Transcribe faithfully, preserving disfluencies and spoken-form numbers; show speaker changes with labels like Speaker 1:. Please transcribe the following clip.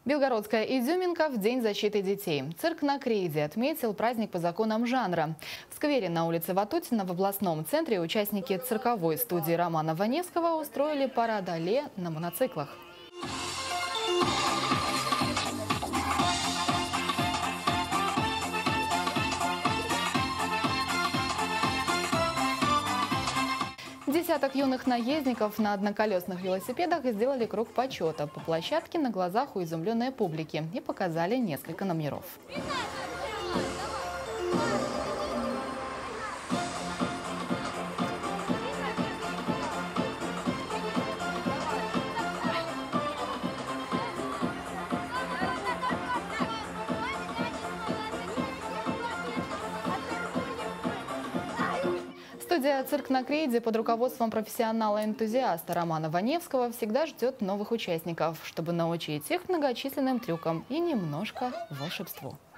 Speaker 1: Белгородская изюминка в День защиты детей. Цирк на Крейде отметил праздник по законам жанра. В сквере на улице Ватутина в областном центре участники цирковой студии Романа Ваневского устроили парад алле на моноциклах. Десяток юных наездников на одноколесных велосипедах сделали круг почета по площадке на глазах у изумленной публики и показали несколько номеров. Студия «Цирк на Крейде» под руководством профессионала-энтузиаста Романа Ваневского всегда ждет новых участников, чтобы научить их многочисленным трюкам и немножко волшебству.